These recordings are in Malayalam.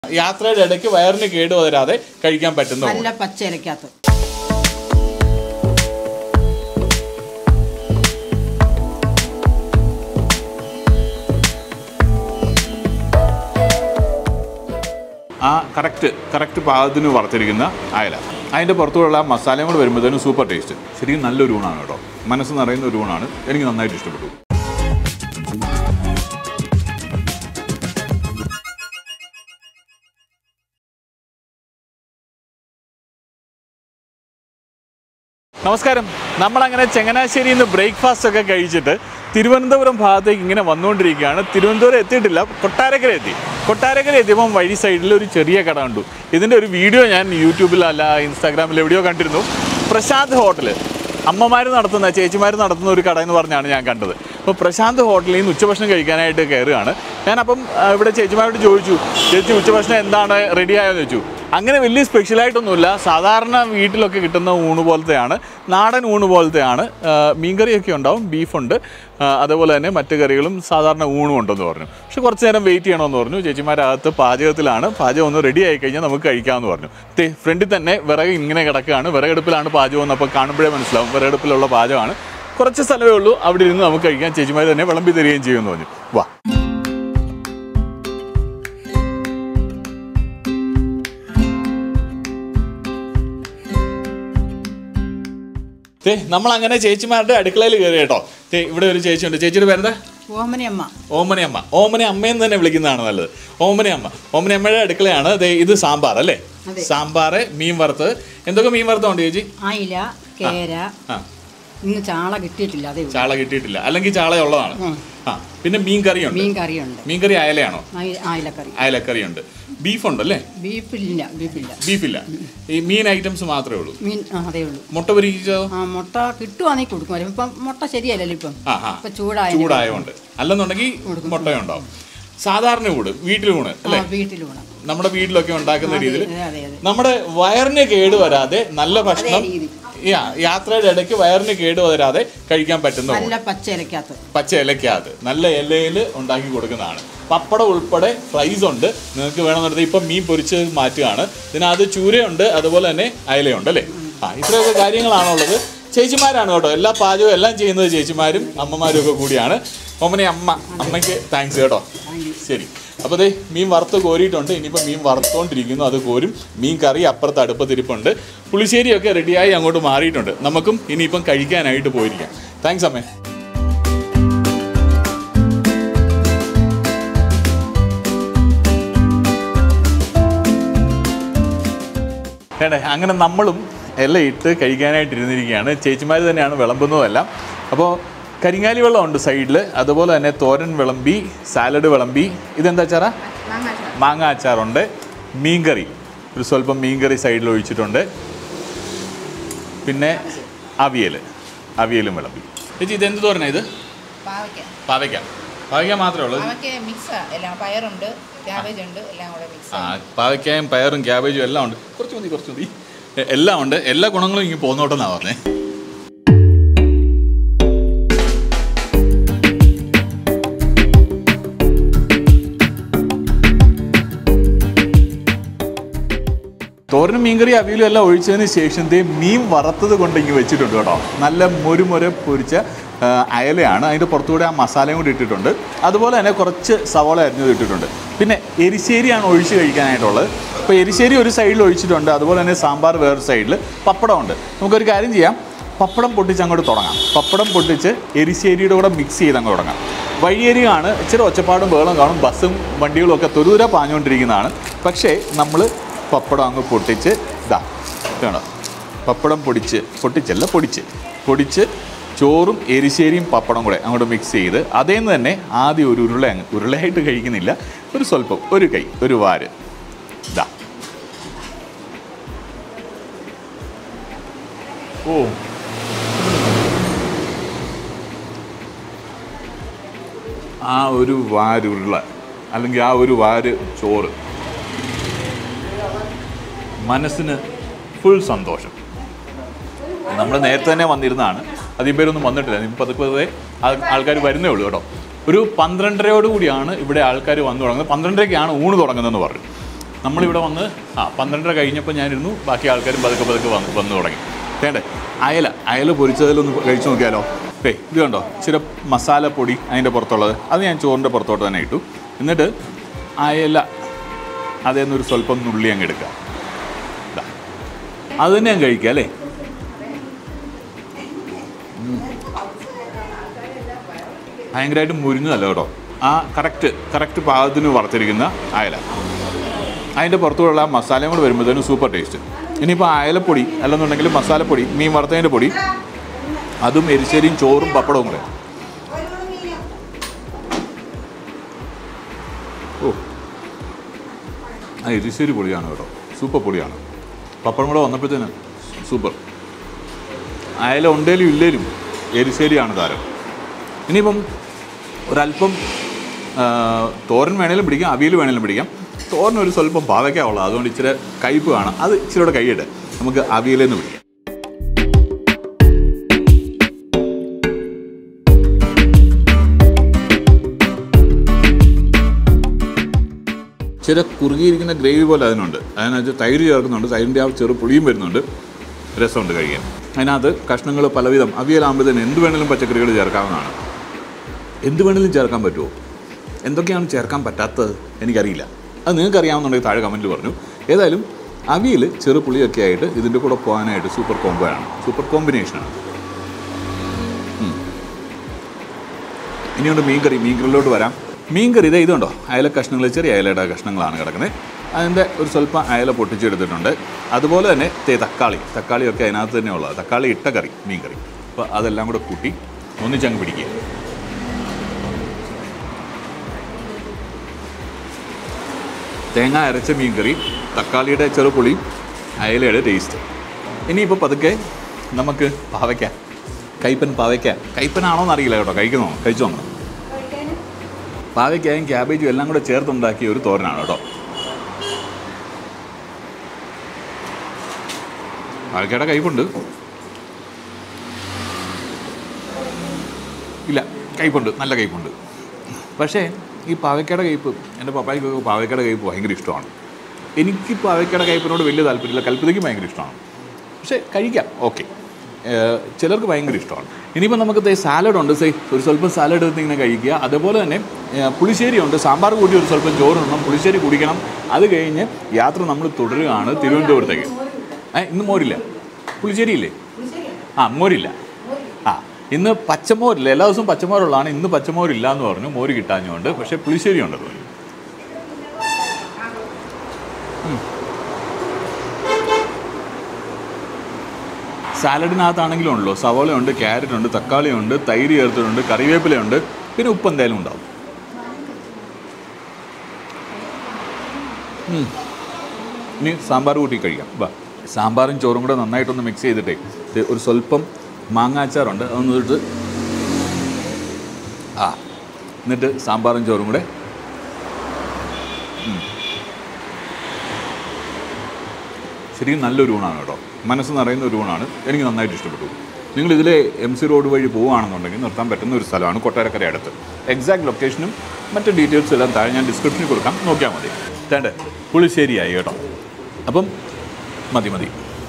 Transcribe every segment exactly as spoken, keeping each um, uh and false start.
യാത്രയുടെ ഇടയ്ക്ക് വയറിന് കേടുവരാതെ കഴിക്കാൻ പറ്റുന്ന നല്ല പച്ചയിലക്കകത്ത്. ആ കറക്റ്റ് കറക്റ്റ് പാകത്തിന് വറുത്തിരിക്കുന്ന അയല, അതിൻ്റെ പുറത്തുള്ള മസാലയും കൂടെ വരുമ്പോഴത്തേനും സൂപ്പർ ടേസ്റ്റ്. ശരിക്കും നല്ലൊരു ഊണാണ് കേട്ടോ, മനസ്സ് നിറയുന്ന ഒരു ഊണാണ്. എനിക്ക് നന്നായിട്ട് ഇഷ്ടപ്പെട്ടു. നമസ്കാരം. നമ്മളങ്ങനെ ചങ്ങനാശ്ശേരിയിൽ നിന്ന് ബ്രേക്ക്ഫാസ്റ്റ് ഒക്കെ കഴിച്ചിട്ട് തിരുവനന്തപുരം ഭാഗത്തേക്ക് ഇങ്ങനെ വന്നുകൊണ്ടിരിക്കുകയാണ്. തിരുവനന്തപുരം എത്തിയിട്ടില്ല, കൊട്ടാരക്കര എത്തി. കൊട്ടാരക്കര എത്തിയപ്പം വഴി സൈഡിൽ ഒരു ചെറിയ കട കണ്ടു. ഇതിൻ്റെ ഒരു വീഡിയോ ഞാൻ യൂട്യൂബിൽ അല്ല ഇൻസ്റ്റാഗ്രാമിൽ എവിടെയോ കണ്ടിരുന്നു. പ്രശാന്ത് ഹോട്ടൽ, അമ്മമാർ നടത്തുന്ന ചേച്ചിമാർ നടത്തുന്ന ഒരു കട എന്ന് പറഞ്ഞാണ് ഞാൻ കണ്ടത്. അപ്പോൾ പ്രശാന്ത് ഹോട്ടലിൽ നിന്ന് ഉച്ചഭക്ഷണം കഴിക്കാനായിട്ട് കയറുകയാണ്. ഞാനപ്പം ഇവിടെ ചേച്ചിമാരോട് ചോദിച്ചു, ചേച്ചി ഉച്ചഭക്ഷണം എന്താണ്, റെഡിയായെന്ന് ചോദിച്ചു. അങ്ങനെ വലിയ സ്പെഷ്യലായിട്ടൊന്നുമില്ല, സാധാരണ വീട്ടിലൊക്കെ കിട്ടുന്ന ഊണ് പോലത്തെയാണ്, നാടൻ ഊണ് പോലത്തെയാണ്. മീൻകറിയൊക്കെ ഉണ്ടാവും, ബീഫുണ്ട്, അതുപോലെ തന്നെ മറ്റു കറികളും സാധാരണ ഊണും ഉണ്ടെന്ന് പറഞ്ഞു. പക്ഷെ കുറച്ച് നേരം വെയിറ്റ് ചെയ്യണമെന്ന് പറഞ്ഞു. ചേച്ചിമാരകത്ത് പാചകത്തിലാണ്, പാചകം ഒന്ന് റെഡി ആയി കഴിഞ്ഞാൽ നമുക്ക് കഴിക്കാമെന്ന് പറഞ്ഞു. തേ ഫ്രണ്ടിൽ തന്നെ വിറക് ഇങ്ങനെ കിടക്കുകയാണ്, വിറകടുപ്പിലാണ് പാചകം എന്ന് അപ്പോൾ കാണുമ്പോഴേ മനസ്സിലാവും വിറകടുപ്പിലുള്ള പാചകമാണ്. കുറച്ച് സ്ഥലമേ ഉള്ളൂ, അവിടെ ഇരുന്ന് നമുക്ക് കഴിക്കാൻ. ചേച്ചിമാർ തന്നെ വിളമ്പി തരികയും ചെയ്യുമെന്ന് പറഞ്ഞു. വാ. തേ നമ്മളങ്ങനെ ചേച്ചിമാരുടെ അടുക്കളയിൽ കയറി കേട്ടോ. തേ ഇവിടെ ഒരു ചേച്ചിയുണ്ട്. ചേച്ചിയുടെ പേരെന്താ? ഓമനയമ്മ. ഓമനയമ്മ. ഓമന അമ്മയെന്ന് തന്നെ വിളിക്കുന്നതാണ് നല്ലത്. ഓമനയമ്മ. ഓമനയമ്മയുടെ അടുക്കളയാണ്. അതെ, ഇത് സാമ്പാർ അല്ലേ? സാമ്പാർ, മീൻ വറുത്തത്. എന്തൊക്കെ മീൻ വറുത്തതുണ്ട് ചേച്ചി? അയില, കേര. ഇന്ന് ചാള കിട്ടിയിട്ടില്ല. അതെ, ചാള കിട്ടിയിട്ടില്ല, അല്ലെങ്കിൽ ചാള ഉള്ളതാണ്. ആ, പിന്നെ മീൻ കറിയുണ്ട്. മീൻ കറിയുണ്ട്. മീൻ കറി അയലയാണോ? അയലക്കറി. അയലക്കറിയുണ്ട്. ബീഫുണ്ടല്ലേ? ബീഫില്ല. ബീഫില്ല. ബീഫില്ല. ഈ മീൻ ഐറ്റംസ് മാത്രമേ ഉള്ളൂ. മീൻ അതേ ഉള്ളൂ. മുട്ട പൊരിച്ചോ? ആ, മുട്ട കിട്ടുവാണെങ്കിൽ കൊടുക്കും. ഇപ്പം മുട്ട ശരിയല്ലല്ലോ ഇപ്പം. ചൂടായ ചൂടായതുകൊണ്ട്. അല്ലെന്നുണ്ടെങ്കിൽ മുട്ടയുണ്ടാവും. സാധാരണ ഊട്, വീട്ടിലൂണ് അല്ലേ? വീട്ടിലൂണ് നമ്മുടെ വീട്ടിലൊക്കെ ഉണ്ടാക്കുന്ന രീതിയിൽ നമ്മുടെ വയറിന് കേടുവരാതെ നല്ല ഭക്ഷണം യാത്രയുടെ ഇടയ്ക്ക് വയറിന് കേടുവരാതെ കഴിക്കാൻ പറ്റുന്ന നല്ല പച്ച ഇലക്കകത്ത് പച്ച ഇലക്കകത്ത് നല്ല ഇലയിൽ ഉണ്ടാക്കി കൊടുക്കുന്നതാണ്. പപ്പടം ഉൾപ്പെടെ ഫ്രൈസ് ഉണ്ട്. നിങ്ങൾക്ക് വേണമെന്നുണ്ടെങ്കിൽ ഇപ്പം മീൻ പൊരിച്ച് മാറ്റുകയാണ്. ഇതിനകത്ത് ചൂരയുണ്ട്, അതുപോലെ തന്നെ അയലയുണ്ട് അല്ലേ? ആ, ഇത്രയൊക്കെ കാര്യങ്ങളാണുള്ളത്. ചേച്ചിമാരാണ് കേട്ടോ എല്ലാ പാചകവും എല്ലാം ചെയ്യുന്നത്, ചേച്ചിമാരും അമ്മമാരും ഒക്കെ കൂടിയാണ്. ഓമനെ അമ്മ, അമ്മയ്ക്ക് താങ്ക്സ് കേട്ടോ. ശരി. അപ്പോൾ ദേ മീൻ വറുത്ത് കോരിയിട്ടുണ്ട്. ഇനിയിപ്പോൾ മീൻ വറുത്തുകൊണ്ടിരിക്കുന്നു, അത് കോരും. മീൻ കറി അപ്പുറത്ത് അടുപ്പത്തിരിപ്പുണ്ട്. പുളിശ്ശേരിയൊക്കെ റെഡിയായി അങ്ങോട്ട് മാറിയിട്ടുണ്ട്. നമുക്കും ഇനിയിപ്പം കഴിക്കാനായിട്ട് പോയിരിക്കാം. താങ്ക്സ് അമ്മേ. വേണ്ടേ, അങ്ങനെ നമ്മളും എല്ലാം ഇട്ട് കഴിക്കാനായിട്ടിരുന്നിരിക്കുകയാണ്. ചേച്ചിമാർ തന്നെയാണ് വിളമ്പുന്നതെല്ലാം. അപ്പോൾ കരിങ്ങാലി വെള്ളമുണ്ട് സൈഡിൽ, അതുപോലെ തന്നെ തോരൻ വിളമ്പി, സാലഡ് വിളമ്പി. ഇതെന്താ അച്ചാറാ? മാങ്ങ അച്ചാറുണ്ട്. മീൻകറി, ഒരു സ്വല്പം മീൻകറി സൈഡിൽ ഒഴിച്ചിട്ടുണ്ട്. പിന്നെ അവിയൽ, അവിയലും വിളമ്പി. ചേച്ചി ഇതെന്ത് തോരനാ ഇത്? പാവയ്ക്ക. പാവയ്ക്ക മാത്രമേ ഉള്ളൂ? ആ, പാവയ്ക്കായും പയറും ക്യാബേജും എല്ലാം ഉണ്ട്. കുറച്ച് മതി, കുറച്ച് മതി. എല്ലാം ഉണ്ട്. എല്ലാ ഗുണങ്ങളും ഇങ്ങനെ പോന്നോട്ടെന്നാണ് പറഞ്ഞേ. തോരനും മീൻകറി അവിയലും എല്ലാം ഒഴിച്ചതിന് ശേഷം ദേ മീൻ വറുത്തത് കൊണ്ട് ഇങ്ങനെ വെച്ചിട്ടുണ്ട് കേട്ടോ. നല്ല മൊരുമൊര പൊരിച്ച അയലയാണ്. അതിൻ്റെ പുറത്തുകൂടെ ആ മസാലയും കൂടി ഇട്ടിട്ടുണ്ട്. അതുപോലെ തന്നെ കുറച്ച് സവോള അരിഞ്ഞത് ഇട്ടിട്ടുണ്ട്. പിന്നെ എരിശ്ശേരിയാണ് ഒഴിച്ച് കഴിക്കാനായിട്ടുള്ളത്. അപ്പോൾ എരിശ്ശേരി ഒരു സൈഡിൽ ഒഴിച്ചിട്ടുണ്ട്, അതുപോലെ തന്നെ സാമ്പാർ വേറൊരു സൈഡിൽ, പപ്പടമുണ്ട്. നമുക്കൊരു കാര്യം ചെയ്യാം, പപ്പടം പൊട്ടിച്ച് അങ്ങോട്ട് തുടങ്ങാം. പപ്പടം പൊട്ടിച്ച് എരിശ്ശേരിയുടെ കൂടെ മിക്സ് ചെയ്ത് അങ്ങ് തുടങ്ങാം. വഴിയേരിയാണ്, ഇച്ചിരി ഒച്ചപ്പാടും ബഹളം കാണും, ബസ്സും വണ്ടികളും ഒക്കെ തൊരുതുര പാഞ്ഞുകൊണ്ടിരിക്കുന്നതാണ്. പക്ഷേ നമ്മൾ പപ്പടം അങ്ങ് പൊട്ടിച്ച് ഇതാ വേണം. പപ്പടം പൊടിച്ച് പൊട്ടിച്ചല്ല പൊടിച്ച് പൊടിച്ച് ചോറും എരിശ്ശേരിയും പപ്പടം കൂടെ അങ്ങോട്ട് മിക്സ് ചെയ്ത് അതേ നിന്ന് തന്നെ ആദ്യം ഒരു ഉരുള അങ്ങ് ഉരുളയായിട്ട് കഴിക്കുന്നില്ല, ഒരു സ്വല്പം, ഒരു കൈ, ഒരു വാര് ഇതാ. ഓ, ആ ഒരു വാരുരുള അല്ലെങ്കിൽ ആ ഒരു വാര് ചോറ് മനസ്സിന് ഫുൾ സന്തോഷം. നമ്മൾ നേരത്തെ തന്നെ വന്നിരുന്നതാണ്, അധികം പേരൊന്നും വന്നിട്ടില്ല. ഇപ്പം പതുക്കെ പതുക്കെ ആൾക്കാർ വരുന്നേ ഉള്ളൂ കേട്ടോ. ഒരു പന്ത്രണ്ടരയോട് കൂടിയാണ് ഇവിടെ ആൾക്കാർ വന്നു തുടങ്ങുന്നത്. പന്ത്രണ്ടരയ്ക്കാണ് ഊണ് തുടങ്ങുന്നതെന്ന് പറഞ്ഞു. നമ്മളിവിടെ വന്ന് ആ പന്ത്രണ്ടര കഴിഞ്ഞപ്പോൾ ഞാനിരുന്നു, ബാക്കി ആൾക്കാരും പതുക്കെ പതുക്കെ വന്ന് വന്നു തുടങ്ങി. വേണ്ടേ അയല അയല പൊരിച്ചതിലൊന്ന് കഴിച്ചു നോക്കിയാലോ? ഏയ് ഇത് കണ്ടോ, ഇച്ചിരി മസാലപ്പൊടി അതിൻ്റെ പുറത്തുള്ളത്, അത് ഞാൻ ചോറിൻ്റെ പുറത്തോട്ട് തന്നെ ഇട്ടു. എന്നിട്ട് അയല അതിൽ നിന്നൊരു സ്വല്പം നുള്ളി അങ്ങ് എടുക്കുക. അത് തന്നെ ഞാൻ കഴിക്കുക അല്ലേ. ഭയങ്കരമായിട്ട് മുരിഞ്ഞതല്ല കേട്ടോ, ആ കറക്റ്റ് കറക്റ്റ് പാകത്തിന് വറുത്തിരിക്കുന്ന അയല, അതിൻ്റെ പുറത്തുള്ള മസാലയും കൂടെ വരുമ്പോഴത്തേനും സൂപ്പർ ടേസ്റ്റ്. ഇനിയിപ്പോൾ അയലപ്പൊടി അല്ലെന്നുണ്ടെങ്കിൽ മസാലപ്പൊടി, മീൻ വറുത്തതിൻ്റെ പൊടി, അതും എരിശ്ശേരിയും ചോറും പപ്പടവും കൂടെ. ഓ ആ എരിശ്ശേരി പൊടിയാണ് കേട്ടോ, സൂപ്പർ പൊടിയാണ്. പപ്പടം കൂടെ വന്നപ്പോഴത്തേന് സൂപ്പർ. അയല ഉണ്ടേലും ഇല്ലേലും എരിശ്ശേരിയാണ് താരം. ഇനിയിപ്പം ഒരല്പം തോരൻ വേണേലും പിടിക്കാം, അവിയൽ വേണേലും പിടിക്കാം. തോരനൊരു സ്വല്പം പാവയ്ക്കാവുള്ളൂ, അതുകൊണ്ട് ഇച്ചിരി കയ്പ്പ് കാണാം, അത് ഇച്ചിരിയോടെ കൈയിട്ട് നമുക്ക് അവിയലെന്ന് പിടിക്കാം. ചില കുറുകിയിരിക്കുന്ന ഗ്രേവി പോലെ അതിനുണ്ട്, അതിനകത്ത് തൈര് ചേർക്കുന്നുണ്ട്, തൈരിൻ്റെ ആ ചെറു പുളിയും വരുന്നുണ്ട്, രസമുണ്ട് കഴിക്കാൻ. അതിനകത്ത് കഷ്ണങ്ങൾ പലവിധം, അവിയലാകുമ്പോഴത്തേന് എന്ത് വേണമെങ്കിലും പച്ചക്കറികൾ ചേർക്കാവുന്നതാണ്. എന്ത് വേണമെങ്കിലും ചേർക്കാൻ പറ്റുമോ? എന്തൊക്കെയാണ് ചേർക്കാൻ പറ്റാത്തത് എനിക്കറിയില്ല, അത് നിങ്ങൾക്ക് അറിയാവുന്നുണ്ടെങ്കിൽ താഴെ കമൻറ്റിൽ പറഞ്ഞു. ഏതായാലും അവിയൽ ചെറു പുളിയൊക്കെ ആയിട്ട് ഇതിൻ്റെ കൂടെ പോകാനായിട്ട് സൂപ്പർ കോംബോ ആണ്, സൂപ്പർ കോമ്പിനേഷനാണ്. ഇനിയുണ്ട് മീൻ കറി. മീൻ കറിയിലോട്ട് വരാം. മീൻ കറി ഇതേ ഇതുണ്ടോ, അയല കഷ്ണങ്ങൾ, ചെറിയ അയലയുടെ കഷ്ണങ്ങളാണ് കിടക്കുന്നത്. അതിൻ്റെ ഒരു സ്വല്പം അയല പൊട്ടിച്ചെടുത്തിട്ടുണ്ട്. അതുപോലെ തന്നെ തേ തക്കാളി തക്കാളിയൊക്കെ അതിനകത്ത് തന്നെ ഉള്ളത്, തക്കാളി ഇട്ട കറി, മീൻ കറി. അപ്പോൾ അതെല്ലാം കൂടെ കൂട്ടി ഒന്നിച്ചങ്ങ് പിടിക്കുക. തേങ്ങ അരച്ച മീൻ കറി, തക്കാളിയുടെ ചെറുപുളി, അയലയുടെ ടേസ്റ്റ്. ഇനിയിപ്പോൾ പതുക്കെ നമുക്ക് പാവയ്ക്ക, കയ്പ്പൻ പാവയ്ക്ക, കയ്പ്പനാണോന്ന് അറിയില്ല കേട്ടോ, കഴിക്കുന്നോ കഴിച്ചു നോക്കണം. പാവയ്ക്കായും ക്യാബേജും എല്ലാം കൂടെ ചേർത്തുണ്ടാക്കിയ ഒരു തോരനാണ് കേട്ടോ. പാവയ്ക്കയുടെ കയ്പുണ്ട്, ഇല്ല കയ്പുണ്ട്, നല്ല കയ്പുണ്ട്. പക്ഷേ ഈ പാവയ്ക്കയുടെ കയ്പ്, എൻ്റെ പപ്പായ്ക്കൊക്കെ പാവയ്ക്കയുടെ കയ്പ് ഭയങ്കര ഇഷ്ടമാണ്. എനിക്ക് പാവയ്ക്കയുടെ കയ്പിനോട് വലിയ താല്പര്യമില്ല, കൽപ്പതയ്ക്ക് ഭയങ്കര ഇഷ്ടമാണ്. പക്ഷേ കഴിക്കാം, ഓക്കെ. ചിലർക്ക് ഭയങ്കര ഇഷ്ടമാണ്. ഇനിയിപ്പോൾ നമുക്ക് സാലഡുണ്ട്, സേ ഒരു സ്വല്പം സാലഡ് എടുത്ത് ഇങ്ങനെ കഴിക്കുക. അതുപോലെ തന്നെ പുളിശ്ശേരി ഉണ്ട്, സാമ്പാർ കൂട്ടി ഒരു സ്വല്പം ചോറിടണം, പുളിശ്ശേരി കുടിക്കണം. അത് കഴിഞ്ഞ് യാത്ര നമ്മൾ തുടരുകയാണ് തിരുവനന്തപുരത്തേക്ക്. ഏ ഇന്ന് മോരില്ല, പുളിശ്ശേരി ഇല്ലേ? ആ മോരില്ല. ആ ഇന്ന് പച്ചമോരില്ല, എല്ലാ ദിവസവും പച്ചമോരുള്ളതാണ്, ഇന്ന് പച്ചമോരില്ല എന്ന് പറഞ്ഞു, മോര് കിട്ടാഞ്ഞുകൊണ്ട്. പക്ഷേ പുളിശ്ശേരി ഉണ്ടല്ലോ. സാലഡിനകത്താണെങ്കിലും ഉണ്ടല്ലോ, സവോളയുണ്ട്, ക്യാരറ്റുണ്ട്, തക്കാളിയുണ്ട്, തൈര് ചേർത്തിട്ടുണ്ട്, കറിവേപ്പിലയുണ്ട്, പിന്നെ ഉപ്പ് എന്തായാലും ഉണ്ടാവും. ഇനി സാമ്പാർ കൂട്ടി കഴിക്കാം. വാ, സാമ്പാറും ചോറും കൂടെ നന്നായിട്ടൊന്ന് മിക്സ് ചെയ്തിട്ടേ ഒരു സ്വല്പം മാങ്ങാച്ചാറുണ്ട്, അതൊന്ന് ഇട്ട് ആ എന്നിട്ട് സാമ്പാറും ചോറും കൂടെ ശരിക്കും നല്ലൊരു ഊണാണ് കേട്ടോ, മനസ്സ് നിറയുന്ന ഒരു ഊണാണ്. എനിക്ക് നന്നായിട്ട് ഇഷ്ടപ്പെട്ടു. നിങ്ങളിതിലെ എം സി റോഡ് വഴി പോവുകയാണെന്നുണ്ടെങ്കിൽ നിർത്താൻ പറ്റുന്ന ഒരു സ്ഥലമാണ് കൊട്ടാരക്കര അടുത്ത്. എക്സാക്ട് ലൊക്കേഷനും മറ്റ് ഡീറ്റെയിൽസും എല്ലാം താഴെ ഞാൻ ഡിസ്ക്രിപ്ഷനിൽ കൊടുക്കാം, നോക്കിയാൽ മതി. വേണ്ട പുളിശ്ശേരിയായി കേട്ടോ. അപ്പം മതി മതി.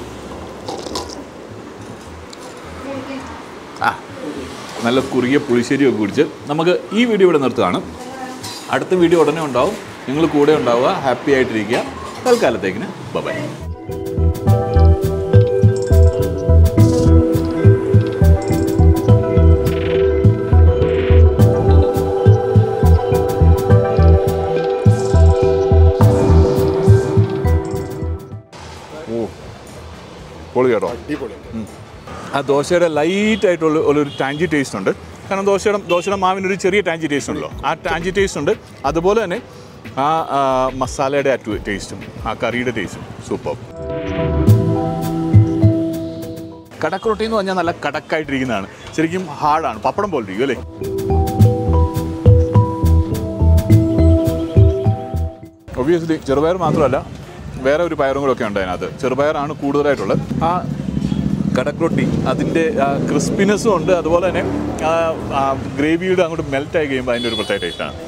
ആ നല്ല കുറുകിയ പുളിശ്ശേരിയൊക്കെ കുടിച്ച് നമുക്ക് ഈ വീഡിയോ ഇവിടെ നിർത്തുകയാണ്. അടുത്ത വീഡിയോ ഉടനെ ഉണ്ടാവും. നിങ്ങൾ കൂടെ ഉണ്ടാവുക, ഹാപ്പി ആയിട്ടിരിക്കുക. തൽക്കാലത്തേക്കിന് ബൈ. പൊളി കേട്ടോ, ആ ദോശയുടെ ലൈറ്റായിട്ടുള്ള ഒരു ടാഞ്ചി ടേസ്റ്റ് ഉണ്ട്. കാരണം ദോശയുടെ ദോശയുടെ മാവിനൊരു ചെറിയ ടാഞ്ചി ടേസ്റ്റ് ഉണ്ടല്ലോ, ആ ടാഞ്ചി ടേസ്റ്റ് ഉണ്ട്. അതുപോലെ തന്നെ ആ മസാലയുടെ ആ ടേസ്റ്റും ആ കറിയുടെ ടേസ്റ്റും സൂപ്പർ. കടക്ക് റൊട്ടി എന്ന് പറഞ്ഞാൽ നല്ല കടക്കായിട്ടിരിക്കുന്നതാണ്, ശരിക്കും ഹാർഡാണ്, പപ്പടം പോലെ ഇരിക്കും അല്ലേ. ഒബ്വിയസ്ലി ചെറുപയർ മാത്രമല്ല, വേറെ ഒരു പയറും കൂടെ ഒക്കെ ഉണ്ട് അതിനകത്ത്. ചെറുപയറാണ് കൂടുതലായിട്ടുള്ളത്. ആ കടക്ക് റൊട്ടി അതിൻ്റെ ക്രിസ്പിനെസ്സും ഉണ്ട്, അതുപോലെ തന്നെ ഗ്രേവിയുടെ അങ്ങോട്ട് മെൽറ്റായി കഴിയുമ്പോൾ അതിൻ്റെ ഒരു പ്രത്യേക ടേസ്റ്റാണ്.